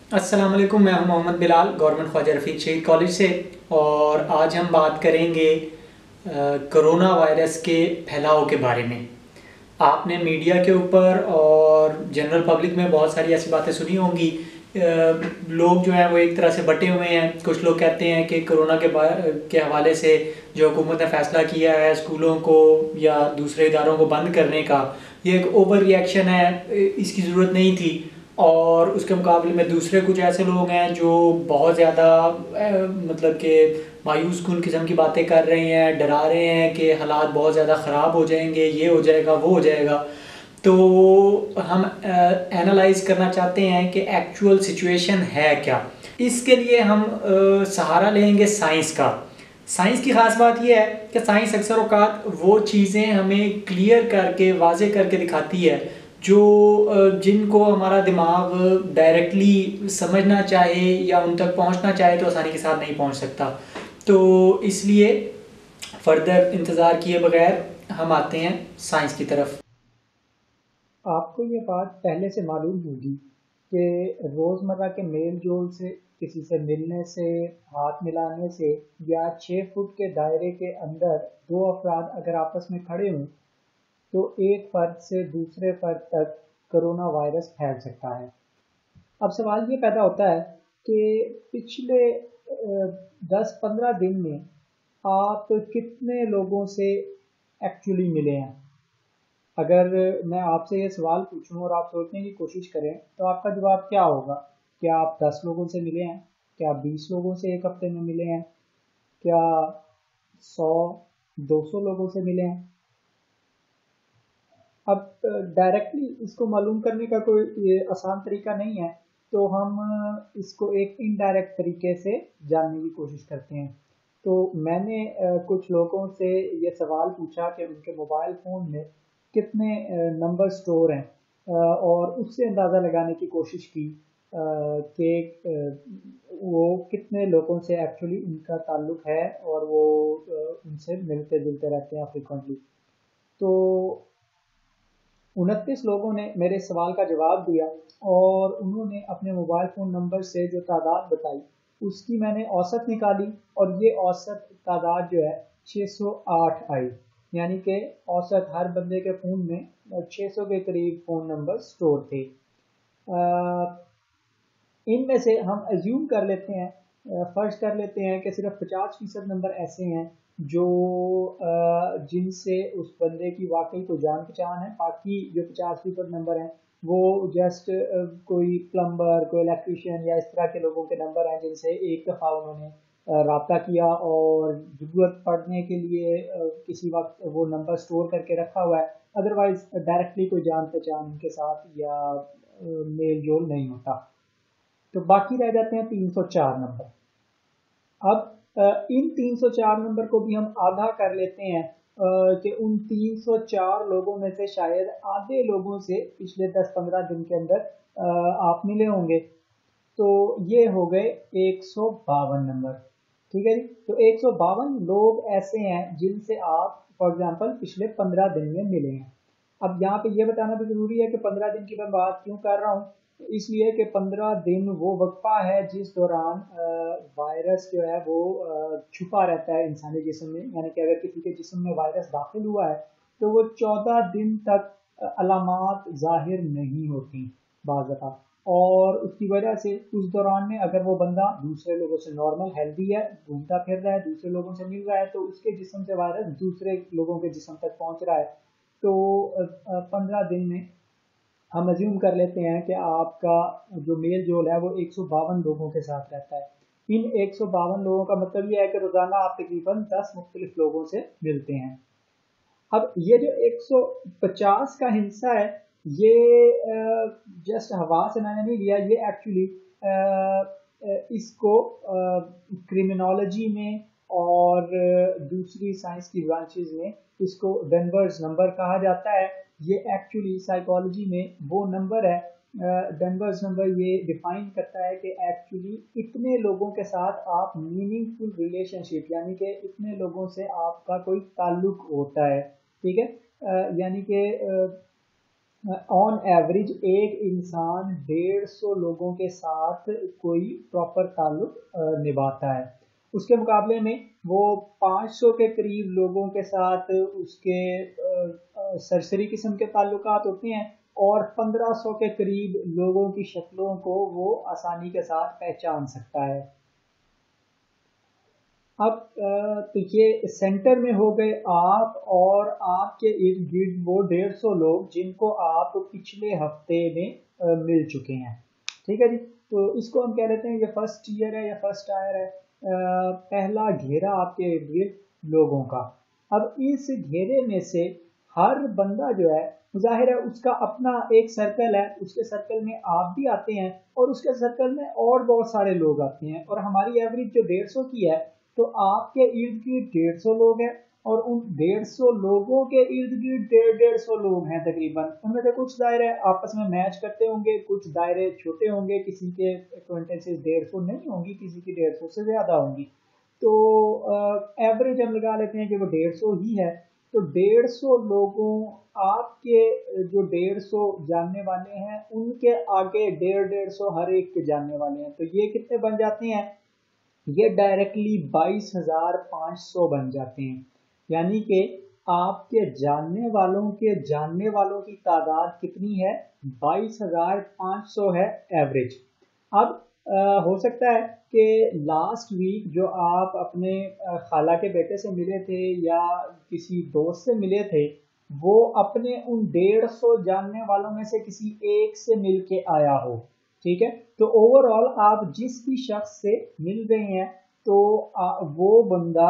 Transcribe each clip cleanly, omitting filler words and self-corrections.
अस्सलाम वालेकुम, मैं हूं मोहम्मद बिलाल, गवर्नमेंट ख्वाजा रफ़ीक शहीद कॉलेज से। और आज हम बात करेंगे कोरोना वायरस के फैलाव के बारे में। आपने मीडिया के ऊपर और जनरल पब्लिक में बहुत सारी ऐसी बातें सुनी होंगी। लोग जो हैं वो एक तरह से बटे हुए हैं। कुछ लोग कहते हैं कि कोरोना के हवाले से जो हुकूमत ने फ़ैसला किया है स्कूलों को या दूसरे इदारों को बंद करने का, ये एक ओवर रिएक्शन है, इसकी ज़रूरत नहीं थी। और उसके मुकाबले में दूसरे कुछ ऐसे लोग हैं जो बहुत ज़्यादा मतलब कि मायूस कुन किस्म की बातें कर रहे हैं, डरा रहे हैं कि हालात बहुत ज़्यादा ख़राब हो जाएंगे, ये हो जाएगा, वो हो जाएगा। तो हम एनालाइज करना चाहते हैं कि एक्चुअल सिचुएशन है क्या। इसके लिए हम सहारा लेंगे साइंस का। साइंस की ख़ास बात यह है कि साइंस अक्सर औक़ात वो चीज़ें हमें क्लियर करके वाज़े करके दिखाती है जो जिनको हमारा दिमाग डायरेक्टली समझना चाहे या उन तक पहुंचना चाहे तो आसानी के साथ नहीं पहुंच सकता। तो इसलिए फर्दर इंतज़ार किए बगैर हम आते हैं साइंस की तरफ। आपको ये बात पहले से मालूम होगी कि रोज़मर्रा के मेल जोल से, किसी से मिलने से, हाथ मिलाने से या 6 फुट के दायरे के अंदर दो अफराद अगर आपस में खड़े हों तो एक फर्द से दूसरे फर्द तक कोरोना वायरस फैल सकता है। अब सवाल ये पैदा होता है कि पिछले 10-15 दिन में आप कितने लोगों से एक्चुअली मिले हैं। अगर मैं आपसे ये सवाल पूछूं और आप सोचने की कोशिश करें तो आपका जवाब क्या होगा? क्या आप 10 लोगों से मिले हैं? क्या आप 20 लोगों से एक हफ्ते में मिले हैं? क्या 100-200 लोगों से मिले हैं? अब डायरेक्टली इसको मालूम करने का कोई ये आसान तरीका नहीं है, तो हम इसको एक इनडायरेक्ट तरीके से जानने की कोशिश करते हैं। तो मैंने कुछ लोगों से ये सवाल पूछा कि उनके मोबाइल फ़ोन में कितने नंबर स्टोर हैं, और उससे अंदाज़ा लगाने की कोशिश की कि वो कितने लोगों से एक्चुअली उनका ताल्लुक़ है और वो उनसे मिलते जुलते रहते हैं फ्रिक्वेंटली। तो 29 लोगों ने मेरे सवाल का जवाब दिया और उन्होंने अपने मोबाइल फ़ोन नंबर से जो तादाद बताई उसकी मैंने औसत निकाली, और ये औसत तादाद जो है 608 आई। यानी कि औसत हर बंदे के फ़ोन में 600 के करीब फ़ोन नंबर स्टोर थे। इनमें से हम एज्यूम कर लेते हैं, फ़र्ज़ कर लेते हैं कि सिर्फ 50% नंबर ऐसे हैं जो जिनसे उस बंदे की वाकई कोई जान पहचान है। बाकी जो 50% नंबर हैं वो जस्ट कोई प्लम्बर, कोई इलेक्ट्रीशियन या इस तरह के लोगों के नंबर हैं जिनसे एक दफ़ा उन्होंने रब्ता किया और ज़रूरत पड़ने के लिए किसी वक्त वो नंबर स्टोर करके रखा हुआ है। अदरवाइज़ डायरेक्टली कोई जान पहचान उनके साथ या मेल जोल नहीं होता। तो बाकी रह जाते हैं 304 नंबर। अब इन 304 नंबर को भी हम आधा कर लेते हैं कि उन 304 लोगों में से शायद आधे लोगों से पिछले 10-15 दिन के अंदर आप मिले होंगे। तो ये हो गए 152 नंबर। ठीक है जी। तो 152 लोग ऐसे हैं जिनसे आप फॉर एग्जांपल पिछले 15 दिन में मिले हैं। अब यहाँ पे ये बताना तो ज़रूरी है कि 15 दिन की मैं बात क्यों कर रहा हूँ। इसलिए कि 15 दिन वो वक्फा है जिस दौरान वायरस जो है वो छुपा रहता है इंसानी जिस्म में। यानी कि अगर किसी के जिस्म में वायरस दाखिल हुआ है तो वो 14 दिन तक अलामात ज़ाहिर नहीं होती बाज़ दफ़ा। और उसकी वजह से उस दौरान में अगर वो बंदा दूसरे लोगों से नॉर्मल हेल्दी है, घूमता फिर रहा है, दूसरे लोगों से मिल रहा है, तो उसके जिस्म से वायरस दूसरे लोगों के जिस्म तक पहुंच रहा है। तो 15 दिन में हम अज्यूम कर लेते हैं कि आपका जो मेल जोल है वो 152 लोगों के साथ रहता है। इन 152 लोगों का मतलब ये है कि रोज़ाना आप तकरीबन 10 मुख्तलिफ लोगों से मिलते हैं। अब ये जो 150 का हिस्सा है ये जस्ट हवा से मैंने नहीं लिया, ये एक्चुअली इसको क्रिमिनोलॉजी में और दूसरी साइंस की ब्रांचेस में इसको डेनवर्स नंबर कहा जाता है। ये एक्चुअली साइकोलॉजी में वो नंबर है, डेनवर्स नंबर ये डिफाइन करता है कि एक्चुअली इतने लोगों के साथ आप मीनिंगफुल रिलेशनशिप, यानी कि इतने लोगों से आपका कोई ताल्लुक होता है। ठीक है। यानी कि ऑन एवरेज एक इंसान 150 लोगों के साथ कोई प्रॉपर ताल्लुक निभाता है। उसके मुकाबले में वो 500 के करीब लोगों के साथ उसके सरसरी किस्म के ताल्लुकात होते हैं और 1500 के करीब लोगों की शक्लों को वो आसानी के साथ पहचान सकता है। अब तो ये सेंटर में हो गए आप और आपके इर्द गिर्द वो 150 लोग जिनको आप पिछले हफ्ते में मिल चुके हैं। ठीक है जी, तो इसको हम कह लेते हैं ये फर्स्ट ईयर है या फर्स्ट टायर है, पहला घेरा आपके इर्द गिर्द लोगों का। अब इस घेरे में से हर बंदा जो है जाहिर है उसका अपना एक सर्कल है, उसके सर्कल में आप भी आते हैं और उसके सर्कल में और बहुत सारे लोग आते हैं, और हमारी एवरेज जो 150 की है तो आपके इर्द गिर्द 150 लोग हैं और उन 150 लोगों के इर्द गिर्द 150 लोग हैं तकरीबन। उनमें से कुछ दायरे आपस में मैच करते होंगे, कुछ दायरे छोटे होंगे, किसी के एक्वेंटेंसेस 150 नहीं होंगी, किसी की 150 से ज़्यादा होंगी। तो एवरेज हम लगा लेते हैं कि वो 150 ही है। तो 150 लोगों आपके जो 150 जानने वाले हैं उनके आगे 150 हर एक के जानने वाले हैं, तो ये कितने बन जाते हैं, ये डायरेक्टली 22,500 बन जाते हैं। यानी कि आपके जानने वालों की तादाद कितनी है, 22,500 है एवरेज। अब हो सकता है कि लास्ट वीक जो आप अपने खाला के बेटे से मिले थे या किसी दोस्त से मिले थे वो अपने उन 150 जानने वालों में से किसी एक से मिल के आया हो। ठीक है, तो ओवरऑल आप जिस भी शख्स से मिल रहे हैं तो वो बंदा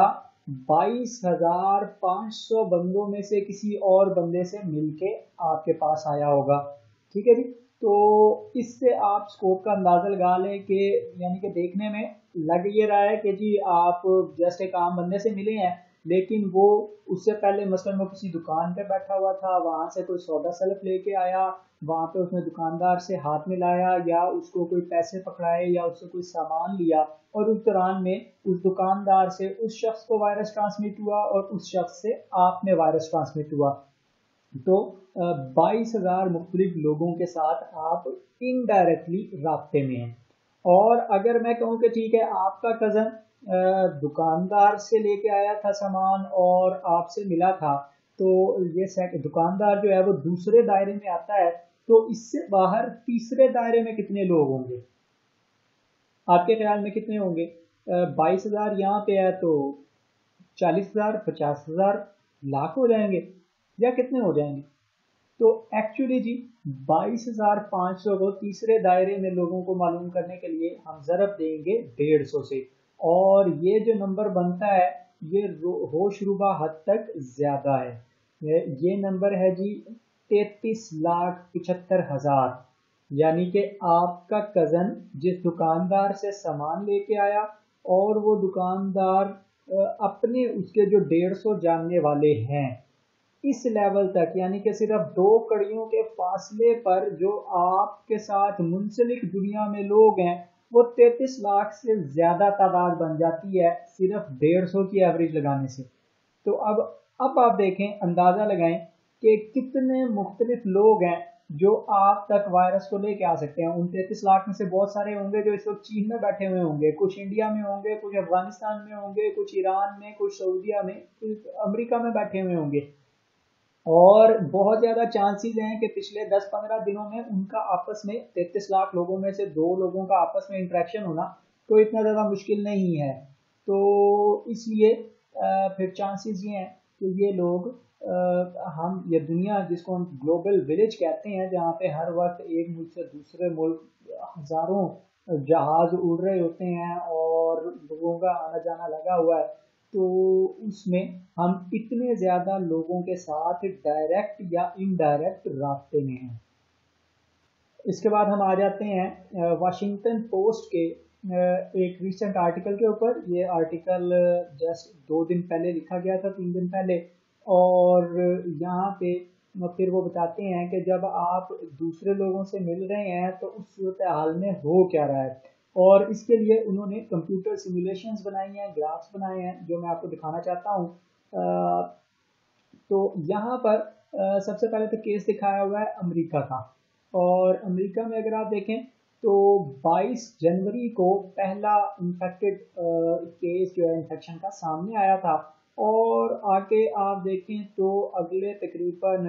22,500 बंदों में से किसी और बंदे से मिलके आपके पास आया होगा। ठीक है जी, तो इससे आप स्कोप का अंदाजा लगा लें कि यानी कि देखने में लग ये रहा है कि जी आप जस्ट एक आम बंदे से मिले हैं, लेकिन वो उससे पहले मसलन वो किसी दुकान पे बैठा हुआ था, वहाँ से कोई सौदा सलफ लेके आया, वहाँ पे उसने दुकानदार से हाथ मिलाया या उसको कोई पैसे पकड़ाए या उससे कोई सामान लिया, और उस दौरान में उस दुकानदार से उस शख्स को वायरस ट्रांसमिट हुआ और उस शख्स से आप में वायरस ट्रांसमिट हुआ। तो 22,000 मुख्तलिफ लोगों के साथ आप इनडायरेक्टली राब्ते में हैं। और अगर मैं कहूँ कि ठीक है आपका कज़न दुकानदार से लेके आया था सामान और आपसे मिला था, तो ये दुकानदार जो है वो दूसरे दायरे में आता है, तो इससे बाहर तीसरे दायरे में कितने लोग होंगे आपके ख्याल में, कितने होंगे? 22,000 यहाँ पे है तो 40,000, 50,000, लाख हो जाएंगे या कितने हो जाएंगे? तो एक्चुअली जी 22,500 को तीसरे दायरे में लोगों को मालूम करने के लिए हम ज़रब देंगे 150 से, और ये जो नंबर बनता है ये होशरुबा हद तक ज़्यादा है। ये नंबर है जी 33,75,000। यानी कि आपका कज़न जिस दुकानदार से सामान लेके आया और वो दुकानदार अपने उसके जो 150 जानने वाले हैं इस लेवल तक, यानी कि सिर्फ 2 कड़ियों के फासले पर जो आपके साथ मुंसलिक दुनिया में लोग हैं वो 33 लाख से ज़्यादा तादाद बन जाती है सिर्फ 150 की एवरेज लगाने से। तो अब आप देखें, अंदाज़ा लगाएं कि कितने मुख्तलिफ लोग हैं जो आप तक वायरस को लेके आ सकते हैं। उन 33 लाख में से बहुत सारे होंगे जो इस वक्त चीन में बैठे हुए होंगे, कुछ इंडिया में होंगे, कुछ अफगानिस्तान में होंगे, कुछ ईरान में, कुछ सऊदीया में, कुछ अमेरिका में बैठे हुए होंगे, और बहुत ज़्यादा चांसेस हैं कि पिछले 10-15 दिनों में उनका आपस में 33 लाख लोगों में से 2 लोगों का आपस में इंटरेक्शन होना तो इतना ज़्यादा मुश्किल नहीं है। तो इसलिए फिर चांसेस ये हैं कि ये लोग हम ये दुनिया जिसको हम ग्लोबल विलेज कहते हैं, जहाँ पे हर वक्त एक मुल्क से दूसरे मुल्क हज़ारों जहाज उड़ रहे होते हैं और लोगों का आना जाना लगा हुआ है, तो उसमें हम इतने ज़्यादा लोगों के साथ डायरेक्ट या इनडायरेक्ट रास्ते में हैं। इसके बाद हम आ जाते हैं वाशिंगटन पोस्ट के एक रिसेंट आर्टिकल के ऊपर। ये आर्टिकल जस्ट 2 दिन पहले लिखा गया था, 3 दिन पहले, और यहाँ पे फिर वो बताते हैं कि जब आप दूसरे लोगों से मिल रहे हैं तो उस सूरत हाल में हो क्या रहा है, और इसके लिए उन्होंने कंप्यूटर सिमुलेशंस बनाई हैं, ग्राफ्स बनाए हैं जो मैं आपको दिखाना चाहता हूँ। तो यहाँ पर سب سے پہلے تو کیس دکھایا ہوا ہے امریکہ کا، اور امریکہ میں اگر آپ دیکھیں تو 22 جنوری کو پہلا انفیکٹڈ کیس جو ہے انفیکشن کا سامنے آیا تھا، اور آگے آپ دیکھیں تو اگلے تقریباً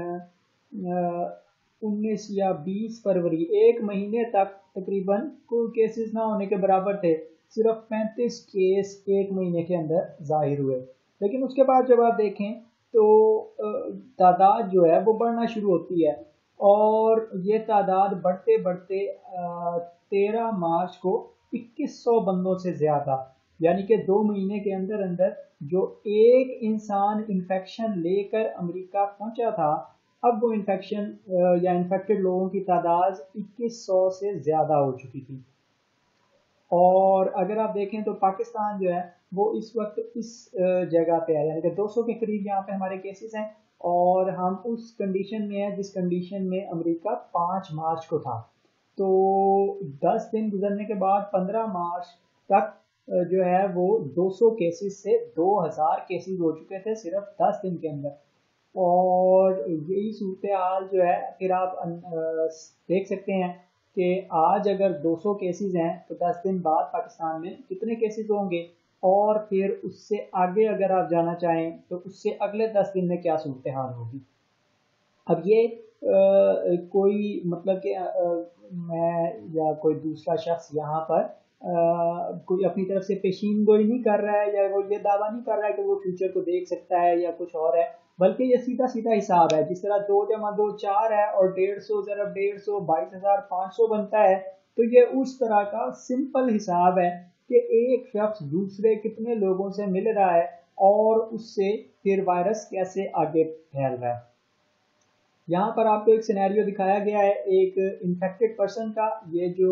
19 یا 20 فروری، ایک مہینے تک تقریباً کوئی کیسز نہ ہونے کے برابر تھے، صرف 35 کیس ایک مہینے کے اندر ظاہر ہوئے۔ لیکن اس کے بعد جب آپ دیکھیں تو تعداد جو ہے وہ بڑھنا شروع ہوتی ہے، اور یہ تعداد بڑھتے بڑھتے 13 مارچ کو 2100 بندوں سے زیادہ، یعنی کہ 2 مہینے کے اندر اندر جو ایک انسان انفیکشن لے کر امریکہ پہنچا تھا، اب وہ انفیکشن یا انفیکٹڈ لوگوں کی تعداد 2100 سے زیادہ ہو چکی تھی۔ اور اگر آپ دیکھیں تو پاکستان جو ہے وہ اس وقت اس جگہ پہ ہے، یعنی کہ 200 کے قریب یہاں پہ ہمارے کیسز ہیں، اور ہم اس کنڈیشن میں ہیں جس کنڈیشن میں امریکہ 5 مارچ کو تھا۔ تو 10 دن گزرنے کے بعد 15 مارچ تک جو ہے وہ 200 کیسز سے 2000 کیسز ہو چکے تھے صرف 10 دن کے اندر۔ اور یہی صورتحال جو ہے پھر آپ دیکھ سکتے ہیں کہ آج اگر 200 کیسز ہیں تو 10 دن بعد پاکستان میں کتنے کیسز ہوں گے، اور پھر اس سے آگے اگر آپ جانا چاہیں تو اس سے اگلے 10 دن میں کیا صورتحال ہوگی۔ اب یہ کوئی مطلب کہ میں یا کوئی دوسرا شخص یہاں پر کوئی اپنی طرف سے پیشین گوئی نہیں کر رہا ہے، یا وہ یہ دعویٰ نہیں کر رہا ہے کہ وہ فیوچر کو دیکھ سکتا ہے یا کچھ اور ہے، بلکہ یہ سیدھا سیدھا حساب ہے۔ جس طرح 2 × 2 4 ہے، اور 150 ضرب 150 22,500 بنتا ہے، تو یہ اس طرح کا سمپل حساب ہے کہ ایک شخص دوسرے کتنے لوگوں سے مل رہا ہے اور اس سے پھر وائرس کیسے آگے پھیل رہا ہے۔ یہاں پر آپ کو ایک سینیریو دکھایا گیا ہے ایک انفیکٹڈ پرسن کا، یہ جو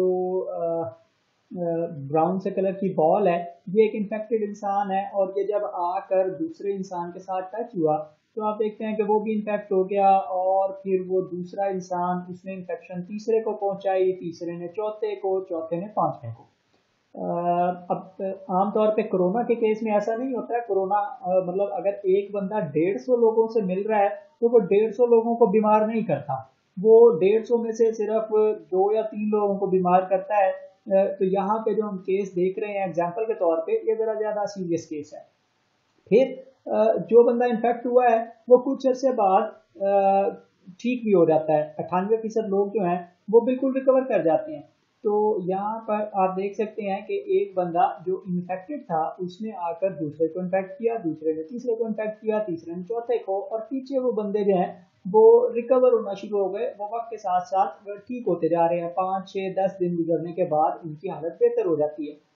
براؤن سے کلر کی بال ہے یہ ایک انفیکٹڈ انسان ہے، اور یہ جب آ کر دوسرے انسان کے ساتھ ٹچ ہوا تو آپ دیکھتے ہیں کہ وہ بھی انفیکٹ ہو گیا، اور پھر وہ دوسرا انسان اس نے انفیکشن تیسرے کو پہنچائی، تیسرے نے چوتھے کو، چوتھے نے پانچویں کو۔ اب عام طور پہ کرونا کے کیس میں ایسا نہیں ہوتا ہے، کرونا مطلب اگر ایک بندہ 150 لوگوں سے مل رہا ہے تو وہ 150 لوگوں کو بیمار نہیں کرتا، وہ 150 میں سے صرف 2 یا 3 لوگوں کو بیمار کرتا ہے۔ تو یہاں پہ جو ہم کیس دیکھ رہے ہیں ایگزامپل کے طور پہ، یہ ذرا زیادہ سیریس کیس ہے۔ پھر جو بندہ انفیکٹ ہوا ہے وہ کچھ عرصے بعد ٹھیک بھی ہو جاتا ہے، 98% لوگ جو ہیں وہ بالکل ریکور کر جاتے ہیں۔ تو یہاں پر آپ دیکھ سکتے ہیں کہ ایک بندہ جو انفیکٹڈ تھا اس نے آ کر دوسرے کو انفیکٹ کیا، دوسرے نے تیسرے کو انفیکٹ کیا، تیسرے نے چوتھے کو، اور پیچھے وہ بندے جو ہیں وہ ریکور ہونا شروع ہو گئے، وہ وقت کے ساتھ ساتھ ٹھیک ہوتے جا رہے ہیں، 5 6 10 دن گزرنے کے بعد ان کی حالت بہتر ہو جاتی ہے۔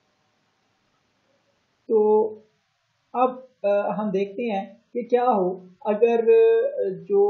تو اب ہم دیکھتے ہیں کہ کیا ہو اگر جو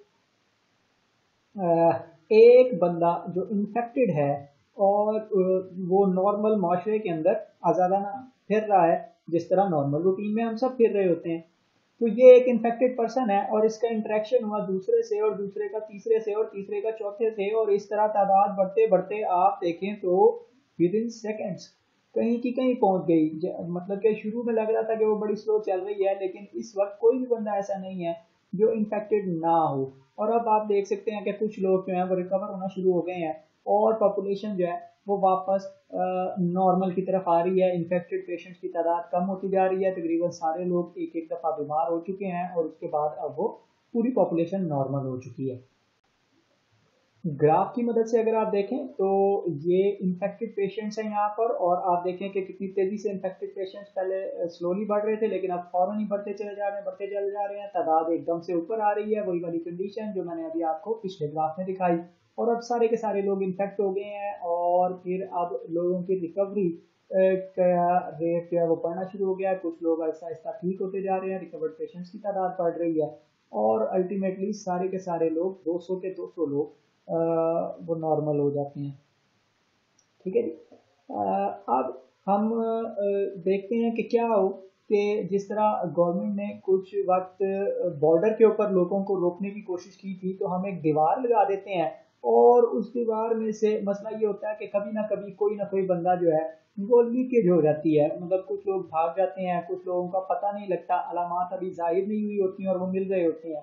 ایک بندہ جو انفیکٹڈ ہے اور وہ نارمل معاشرے کے اندر آزادانہ پھر رہا ہے، جس طرح نارمل روٹین میں ہم سب پھر رہے ہوتے ہیں، تو یہ ایک انفیکٹڈ پرسن ہے اور اس کا انٹریکشن ہوا دوسرے سے، اور دوسرے کا تیسرے سے، اور تیسرے کا چوتھے سے، اور اس طرح تعداد بڑھتے بڑھتے آپ دیکھیں تو ود ان سیکنڈس کہیں کی کہیں پہنچ گئی۔ مطلب کہ شروع میں لگ رہا تھا کہ وہ بڑی سلو چل رہی ہے، لیکن اس وقت کوئی بھی بندہ ایسا نہیں ہے جو انفیکٹڈ نہ ہو، اور اب آپ دیکھ سکتے ہیں کہ کچھ لوگ جو ہیں وہ ریکور ہونا شروع ہو گئے ہیں، اور پاپولیشن جو ہے وہ واپس نارمل کی طرف آ رہی ہے، انفیکٹڈ پیشنٹس کی تعداد کم ہوتی جا رہی ہے، تقریباً سارے لوگ ایک ایک دفعہ بیمار ہو چکے ہیں، اور اس کے بعد اب وہ پوری پاپولیشن نارمل ہو چکی ہے۔ گراف کی مدد سے اگر آپ دیکھیں تو یہ انفیکٹڈ پیشنٹس ہیں یہاں پر، اور آپ دیکھیں کہ کتنی تیزی سے انفیکٹڈ پیشنٹس پہلے سلولی بڑھ رہے تھے، لیکن اب فوراً ہی بڑھتے چلے جا رہے ہیں، تعداد ایک دم سے اوپر آ رہی ہے، وہی والی کنڈیشن جو میں نے ابھی آپ کو پچھلے گراف میں دکھائی، اور اب سارے کے سارے لوگ انفیکٹ ہو گئے ہیں، اور پھر اب لوگوں کی ریکوری کا ریٹ جو ہے وہ بڑھنا شروع ہو گیا ہے، کچھ لوگ آہستہ آہستہ ٹھیک ہوتے جا رہے ہیں، ریکورڈ پیشنٹس کی تعداد بڑھ رہی ہے، اور الٹیمیٹلی سارے کے سارے لوگ 200 کے 200 لوگ وہ نارمل ہو جاتے ہیں۔ ٹھیک ہے جی، اب ہم دیکھتے ہیں کہ کیا ہو کہ جس طرح گورنمنٹ نے کچھ وقت بارڈر کے اوپر لوگوں کو روکنے کی کوشش کی تھی، تو ہم ایک دیوار لگا دیتے ہیں، اور اس دیوار میں سے مسئلہ یہ ہوتا ہے کہ کبھی نہ کبھی کوئی نہ کوئی بندہ جو ہے وہ لیکیج ہو جاتی ہے، مطلب کچھ لوگ بھاگ جاتے ہیں، کچھ لوگوں کا پتہ نہیں لگتا، علامات ابھی ظاہر نہیں ہوئی ہوتی ہیں اور وہ مل رہے ہوتے ہیں،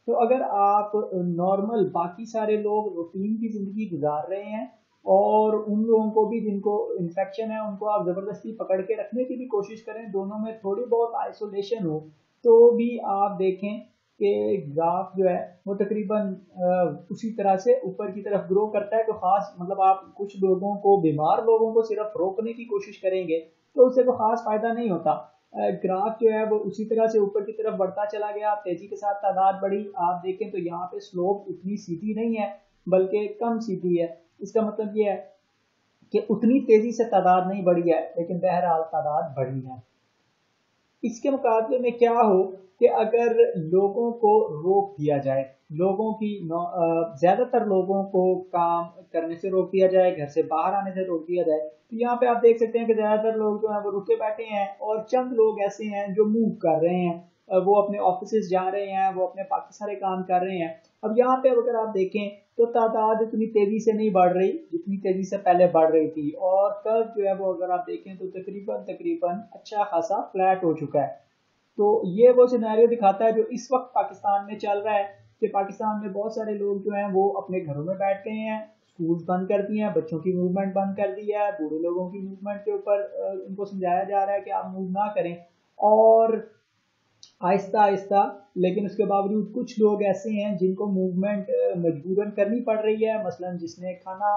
تو اگر آپ نارمل باقی سارے لوگ روٹین کی زندگی گزار رہے ہیں اور ان لوگوں کو بھی جن کو انفیکشن ہے ان کو آپ زبردستی پکڑ کے رکھنے کی بھی کوشش کریں، دونوں میں تھوڑی بہت آئسولیشن ہو، تو بھی آپ دیکھیں کہ گراف جو ہے وہ تقریباً اسی طرح سے اوپر کی طرف گرو کرتا ہے. تو خاص مطلب آپ کچھ لوگوں کو، بیمار لوگوں کو صرف روکنے کی کوشش کریں گے تو اس سے کوئی خاص فائدہ نہیں ہوتا. گراف جو ہے وہ اسی طرح سے اوپر کی طرف بڑھتا چلا گیا، تیزی کے ساتھ تعداد بڑھی. آپ دیکھیں تو یہاں پہ سلوپ اتنی سیدھی نہیں ہے بلکہ کم سیدھی ہے. اس کا مطلب یہ ہے کہ اتنی تیزی سے تعداد نہیں بڑھی ہے لیکن بہرحال تعداد بڑھی ہے. اس کے مقابلے میں کیا ہو کہ اگر لوگوں کو روک دیا جائے، لوگوں کی زیادہ تر لوگوں کو کام کرنے سے روک دیا جائے، گھر سے باہر آنے سے روک دیا جائے، تو یہاں پہ آپ دیکھ سکتے ہیں کہ زیادہ تر لوگ جو ہیں وہ رکے بیٹھے ہیں اور چند لوگ ایسے ہیں جو موو کر رہے ہیں، وہ اپنے آفیسز جا رہے ہیں، وہ اپنے باقی سارے کام کر رہے ہیں. اب یہاں پہ اگر آپ دیکھیں تو تعداد اتنی تیزی سے نہیں بڑھ رہی جتنی تیزی سے پہلے بڑھ رہی تھی، اور کرو جو ہے وہ اگر آپ دیکھیں تو تقریباً اچھا خاصا فلیٹ ہو چکا ہے. تو یہ وہ سینیریو دکھاتا ہے جو اس وقت پاکستان میں چل رہا ہے کہ پاکستان میں بہت سارے لوگ جو ہیں وہ اپنے گھروں میں بیٹھ گئے ہیں، سکولز بند کر دی ہیں، بچوں کی موومنٹ بند کر دی ہے، بوڑھے لوگوں کی موومنٹ کے اوپر ان کو سمجھایا جا رہا ہے کہ آپ موو نہ کریں. اور آہستہ آہستہ لیکن اس کے باوجود کچھ لوگ ایسے ہیں جن کو موومنٹ مجبوراً کرنی پڑ رہی ہے. مثلا جس نے کھانا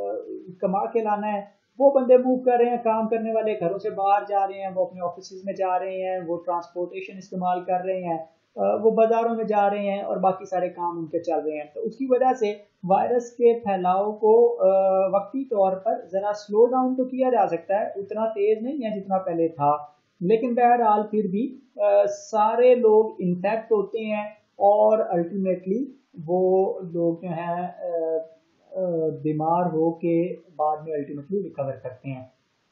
کما کے لانا ہے وہ بندے موو کر رہے ہیں، کام کرنے والے گھروں سے باہر جا رہے ہیں، وہ اپنے آفیسز میں جا رہے ہیں، وہ ٹرانسپورٹیشن استعمال کر رہے ہیں، وہ بازاروں میں جا رہے ہیں اور باقی سارے کام ان کے چل رہے ہیں. تو اس کی وجہ سے وائرس کے پھیلاؤ کو وقتی طور پر ذرا سلو ڈاؤن تو کیا جا سکتا ہے، اتنا تیز نہیں ہے جتنا پہلے تھا، لیکن بہرحال پھر بھی سارے لوگ انفیکٹ ہوتے ہیں اور الٹیمیٹلی وہ لوگ جو ہیں بیمار ہو کے بعد میں الٹیمیٹلی ریکور کرتے ہیں.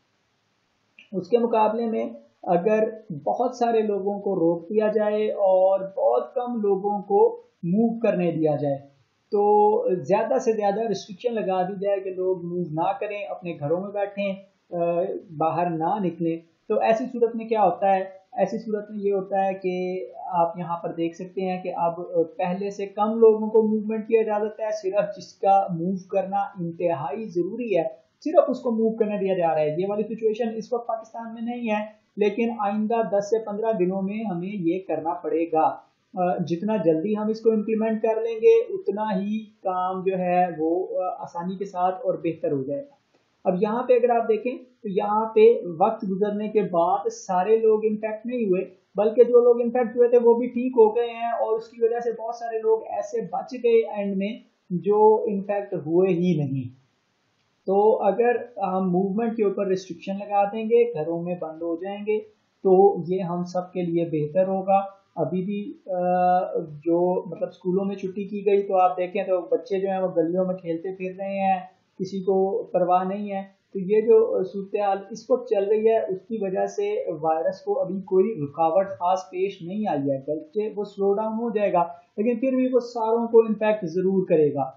اس کے مقابلے میں اگر بہت سارے لوگوں کو روک دیا جائے اور بہت کم لوگوں کو موو کرنے دیا جائے، تو زیادہ سے زیادہ ریسٹرکشن لگا دی جائے کہ لوگ موو نہ کریں، اپنے گھروں میں بیٹھیں، باہر نہ نکلیں، تو ایسی صورت میں کیا ہوتا ہے؟ ایسی صورت میں یہ ہوتا ہے کہ آپ یہاں پر دیکھ سکتے ہیں کہ اب پہلے سے کم لوگوں کو موومنٹ کی اجازت ہے. صرف جس کا موو کرنا انتہائی ضروری ہے صرف اس کو موو کرنے دیا جا رہا ہے. یہ والی سچویشن اس وقت پاکستان میں نہیں ہے، لیکن آئندہ 10 سے 15 دنوں میں ہمیں یہ کرنا پڑے گا. جتنا جلدی ہم اس کو امپلیمنٹ کر لیں گے اتنا ہی کام جو ہے وہ آسانی کے ساتھ اور بہتر ہو جائے گا. اب یہاں پہ اگر آپ دیکھیں تو یہاں پہ وقت گزرنے کے بعد سارے لوگ انفیکٹ نہیں ہوئے بلکہ جو لوگ انفیکٹ ہوئے تھے وہ بھی ٹھیک ہو گئے ہیں، اور اس کی وجہ سے بہت سارے لوگ ایسے بچ گئے اینڈ میں جو انفیکٹ ہوئے ہی نہیں. تو اگر ہم موومنٹ کے اوپر ریسٹرکشن لگا دیں گے، گھروں میں بند ہو جائیں گے، تو یہ ہم سب کے لیے بہتر ہوگا. ابھی بھی جو مطلب اسکولوں میں چھٹی کی گئی تو آپ دیکھیں تو بچے جو ہیں وہ گلیوں میں کھیلتے پھر رہے ہیں، کسی کو پرواہ نہیں ہے. تو یہ جو صورتحال اس وقت چل رہی ہے اس کی وجہ سے وائرس کو ابھی کوئی رکاوٹ خاص پیش نہیں آئی ہے، بلکہ وہ سلو ڈاؤن ہو جائے گا لیکن پھر بھی وہ ساروں کو انفیکٹ ضرور کرے گا.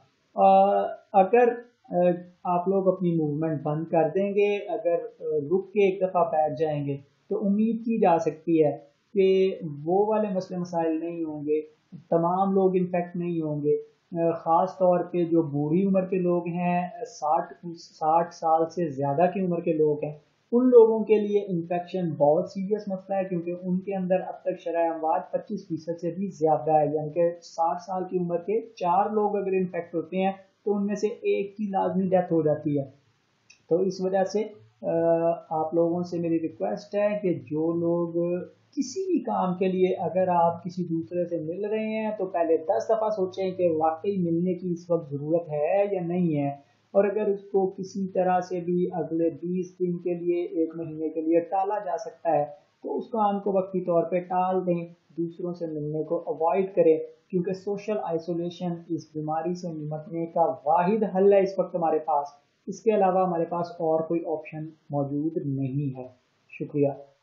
اگر آپ لوگ اپنی موومنٹ بند کر دیں گے، اگر رک کے ایک دفعہ بیٹھ جائیں گے تو امید کی جا سکتی ہے کہ وہ والے مسئلے مسائل نہیں ہوں گے، تمام لوگ انفیکٹ نہیں ہوں گے. خاص طور پہ جو بوڑھی عمر کے لوگ ہیں، 60 سال سے زیادہ کی عمر کے لوگ ہیں، ان لوگوں کے لیے انفیکشن بہت سیریس مسئلہ ہے، کیونکہ ان کے اندر اب تک شرح اموات 25% سے بھی زیادہ ہے. یعنی کہ 60 سال کی عمر کے 4 لوگ اگر انفیکٹ ہوتے ہیں تو ان میں سے ایک کی لازمی ڈیتھ ہو جاتی ہے. تو اس وجہ سے آپ لوگوں سے میری ریکویسٹ ہے کہ جو لوگ کسی بھی کام کے لیے اگر آپ کسی دوسرے سے مل رہے ہیں تو پہلے 10 دفعہ سوچیں کہ واقعی ملنے کی اس وقت ضرورت ہے یا نہیں ہے، اور اگر اس کو کسی طرح سے بھی اگلے 20 دن کے لیے، 1 مہینے کے لیے ٹالا جا سکتا ہے تو اس کام کو وقتی طور پہ ٹال دیں، دوسروں سے ملنے کو اوائڈ کریں، کیونکہ سوشل آئسولیشن اس بیماری سے نمٹنے کا واحد حل ہے اس وقت ہمارے پاس. اس کے علاوہ ہمارے پاس اور کوئی آپشن موجود نہیں ہے. شکریہ.